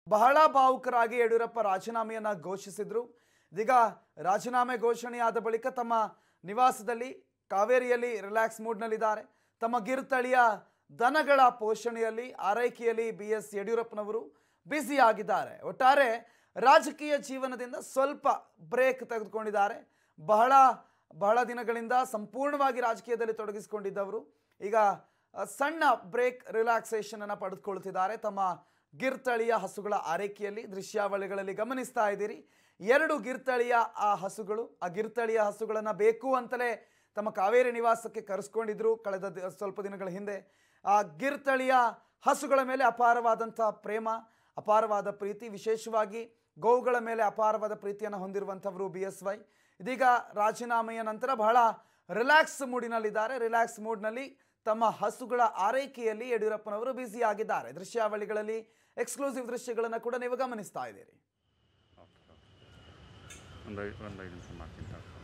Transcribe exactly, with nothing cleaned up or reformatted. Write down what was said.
ಬಹಳ ಭಾವುಕರಾಗಿ ಯಡಿಯೂರಪ್ಪ ರಾಜೀನಾಮೆಯನ್ನ ಘೋಷಿಸಿದ್ರು. ಇದೀಗ ರಾಜೀನಾಮೆ ಘೋಷಣೆಯಾದ ಬಳಿಕ ತಮ್ಮ ನಿವಾಸದಲ್ಲಿ ಕಾವೇರಿಯಲ್ಲಿ ರಿಲ್ಯಾಕ್ಸ್ ಮೂಡ್ನಲ್ಲಿದ್ದಾರೆ. ತಮ್ಮ ಗಿರ್ತಳಿಯ ದನಗಳ ಪೋಷಣೆಯಲ್ಲಿ ಆರೈಕೆಯಲ್ಲಿ ಬಿ ಎಸ್ ಯಡಿಯೂರಪ್ಪನವರು ಬ್ಯುಸಿ ಆಗಿದ್ದಾರೆ. ಒಟ್ಟಾರೆ ರಾಜಕೀಯ ಜೀವನದಿಂದ ಸ್ವಲ್ಪ ಬ್ರೇಕ್ ತೆಗೆದುಕೊಂಡಿದ್ದಾರೆ. ಬಹಳ ಬಹಳ ದಿನಗಳಿಂದ ಸಂಪೂರ್ಣವಾಗಿ ರಾಜಕೀಯದಲ್ಲಿ ತೊಡಗಿಸಿಕೊಂಡಿದ್ದವರು ಈಗ ಸಣ್ಣ ಬ್ರೇಕ್ ರಿಲ್ಯಾಕ್ಸೇಷನ್ ಅನ್ನು ಪಡೆದುಕೊಳ್ತಿದ್ದಾರೆ. ತಮ್ಮ ಗಿರ್ತಳಿಯ ಹಸುಗಳ ಆರೈಕೆಯಲ್ಲಿ ದೃಶ್ಯಾವಳಿಗಳಲ್ಲಿ ಗಮನಿಸ್ತಾ ಇದ್ದೀರಿ. ಎರಡು ಗಿರ್ತಳಿಯ ಆ ಹಸುಗಳು, ಆ ಗಿರ್ತಳಿಯ ಹಸುಗಳನ್ನು ಬೇಕು ಅಂತಲೇ ತಮ್ಮ ಕಾವೇರಿ ನಿವಾಸಕ್ಕೆ ಕರೆಸ್ಕೊಂಡಿದ್ರು ಕಳೆದ ಸ್ವಲ್ಪ ದಿನಗಳ ಹಿಂದೆ. ಆ ಗಿರ್ತಳಿಯ ಹಸುಗಳ ಮೇಲೆ ಅಪಾರವಾದಂಥ ಪ್ರೇಮ, ಅಪಾರವಾದ ಪ್ರೀತಿ, ವಿಶೇಷವಾಗಿ ಗೋವುಗಳ ಮೇಲೆ ಅಪಾರವಾದ ಪ್ರೀತಿಯನ್ನು ಹೊಂದಿರುವಂಥವರು ಬಿ ಎಸ್ ವೈ. ಇದೀಗ ರಾಜೀನಾಮೆಯ ನಂತರ ಬಹಳ ರಿಲ್ಯಾಕ್ಸ್ ಮೂಡಿನಲ್ಲಿದ್ದಾರೆ. ರಿಲ್ಯಾಕ್ಸ್ ಮೂಡ್ನಲ್ಲಿ ತಮ್ಮ ಹಸುಗಳ ಆರೈಕೆಯಲ್ಲಿ ಯಡಿಯೂರಪ್ಪನವರು ಬ್ಯುಸಿ ಆಗಿದ್ದಾರೆ. ದೃಶ್ಯಾವಳಿಗಳಲ್ಲಿ ಎಕ್ಸ್ಕ್ಲೂಸಿವ್ ದೃಶ್ಯಗಳನ್ನು ಕೂಡ ನೀವು ಗಮನಿಸ್ತಾ ಇದ್ದೀರಿ.